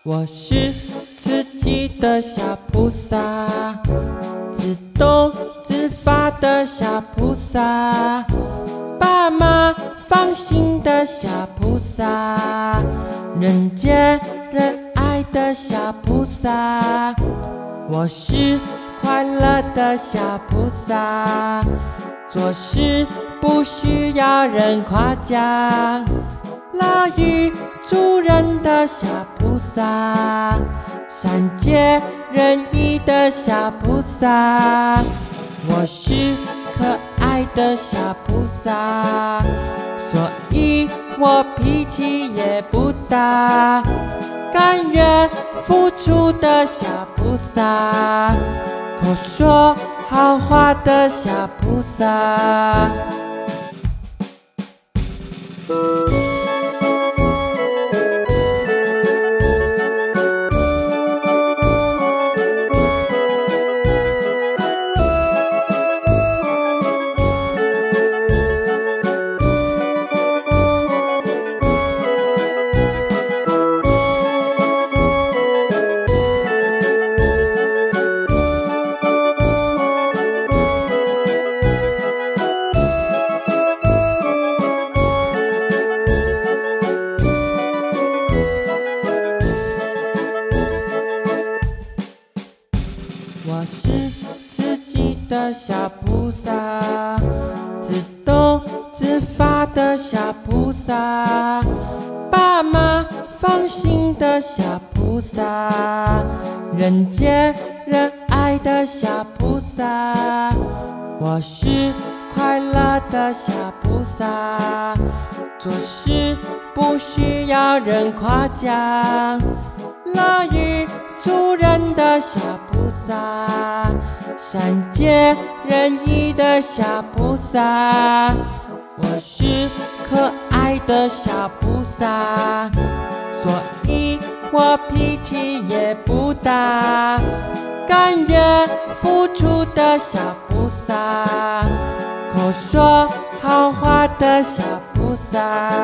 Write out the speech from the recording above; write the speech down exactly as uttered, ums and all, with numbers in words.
我是自己的小菩萨，自动自发的小菩萨，爸妈放心的小菩萨，人间人爱的小菩萨。我是快乐的小菩萨，做事不需要人夸奖，乐于助人的小菩萨，善解人意的小菩萨。我是可爱的小菩萨，所以我脾气也不大，甘愿付出的小菩萨，口说好话的小菩萨。我是自己的小菩萨，自动自发的小菩萨，爸妈放心的小菩萨，人间人爱的小菩萨。我是快乐的小菩萨，做事不需要人夸奖，乐于助人的小菩萨，善解人意的小菩萨。我是可爱的小菩萨，所以我脾气也不大，甘愿付出的小菩萨，口说好话的小菩萨。